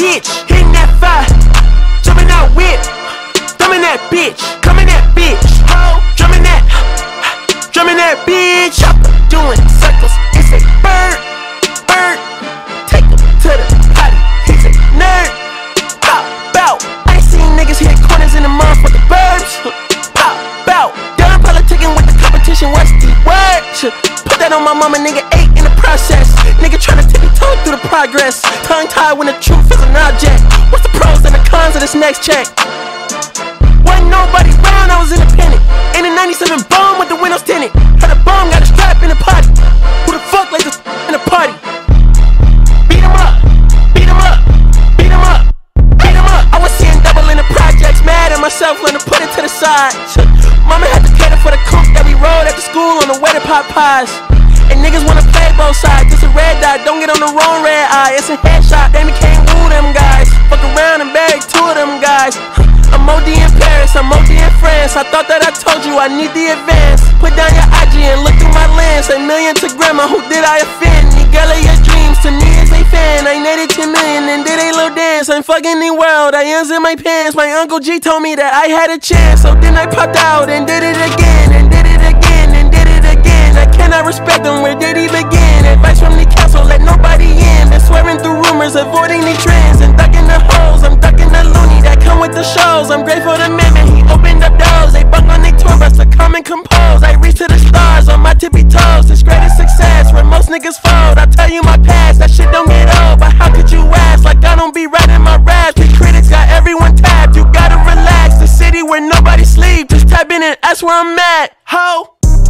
ditch, hitting that fire, jumping that whip, thumbing that bitch, coming that bitch, ho, drumming that bitch, chopper doing circles. It's a bird, take him to the potty. He's a nerd, pop out. I ain't seen niggas hit corners in the motherfucking burbs. Pop out, done politicking with the competition. What's the word? Put that on my mama, nigga. 8 in the process. Nigga tryna tippy toe through the progress. Tongue tied when the truth is an object. What's the pros and the cons of this next check? Wasn't nobody round, I was independent. In a 97 bomb with the windows tinted. Heard a bomb got a strap in the party. Who the fuck like this in the party? Beat 'em up, beat 'em up, beat 'em up, beat 'em up. I was seeing double in the projects, mad at myself when I put it to the side. Mama had to cater for the coupe that we rode at the school on the way to pot pies. And niggas wanna play both sides. This a red dot, don't get on the wrong red eye. It's a headshot, they can't woo them guys. Fuck around and bag 2 of them guys. I'm OD in Paris, I'm OD in France. I thought that I told you I need the advance. Put down your IG and look through my lens. A million to grandma, who did I offend? 𝒔𴏑 your dreams, to me is a fan. I netted 10 million and did a little dance. I'm fucking the world, I ends in my pants. My Uncle G told me that I had a chance. So then I popped out and did it again, and did it again, and did it again. I cannot respect him, where did he begin? Advice from the council, let nobody in. Been swearing through rumors, avoiding the trends. And ducking the hoes, I'm ducking the loony that come with the shows. I'm grateful to man, he opened up doors. They buck on their tour bus to come and compose. I reach to the stars on my tippy toes. This greatest success where most niggas fold. I tell you my past, that shit don't get old. But how could you ask? Like I don't be writing my raps. The critics got everyone tapped. You gotta relax. The city where nobody sleep. Just type in and that's where I'm at. Ho!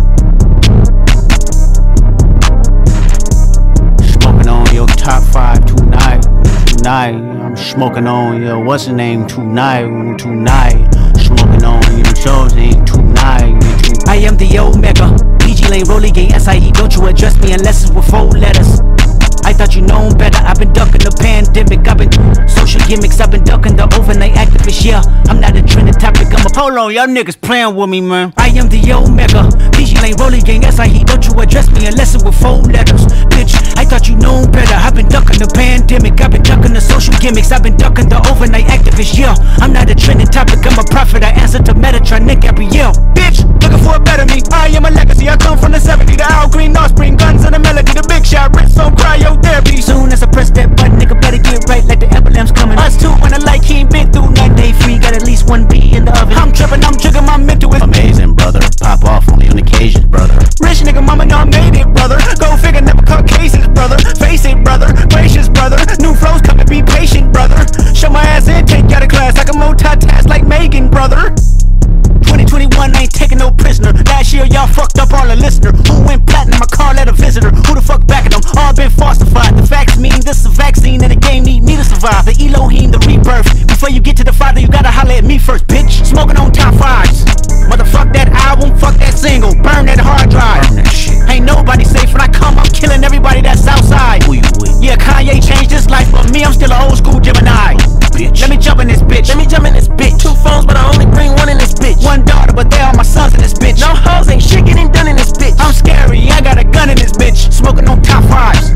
Smoking on your top 5 tonight. I'm smoking on your what's the name tonight. Smoking on your show's name tonight. I am the Omega, PG Lane, Rolly Gang, SIE. Don't you address me unless it's with 4 letters. I thought you known better. I've been ducking the pandemic. I've been social gimmicks. I've been ducking the overnight activists. Yeah, I'm not a trending topic. I'm a hold on, y'all niggas playing with me, man. I am the Omega, PG Lane, Rolly Gang, SIE. Don't you address me unless it's with 4 letters. Bitch, I thought you known better. I've been ducking the pandemic. I've been ducking the social gimmicks. I've been ducking the overnight activists. Yeah, I'm not a trending topic. I'm a prophet. I answer to Metatron, 𝒏𝒆𝒄𝒄. Bitch, looking for a better me. I am a legacy. I come from the 70s. The Al Green, offspring, guns and the melody. The big shot, wrist on cryotherapy. Soon as I press that button, nigga better get right like the emblem's coming. Us two when I like Keem, been through night day free. Got at least 1 B in the oven. I'm tripping, I'm jigging, my mental is amazing, brother. Pop off only on occasions, brother. Rich nigga, mama know I made it, brother. Go figure, never caught cases, brother. Face it, brother. Gracious, brother. New flows coming, be patient, brother. Show my ass in, take you out of class. I can multitask like Megan, brother. 2021, I ain't taking no prisoner. Last year, y'all fucked up all the listener. Who went platinum? I call that a visitor. Who the fuck backing them? All been falsified. The facts mean this is a vaccine and the game need me to survive. The Elohim, the rebirth. Before you get to the Father, you gotta holler at me first, bitch. Smoking on top 5s. Motherfuck that album, fuck that single. Burn that hard drive. Burn that shit. Ain't nobody safe when I come. I'm killing everybody that's outside. Who you with? Yeah, Kanye changed his life, but me, I'm still an old school Gemini. Bitch. Let me jump in this bitch. Let me jump in this bitch. 2 phones, but I only bring 1 in this bitch. 1 daughter, but they all my sons in this bitch. No hoes, ain't shit getting done in this bitch. I'm scary, I got a gun in this bitch. Smoking on top 5s.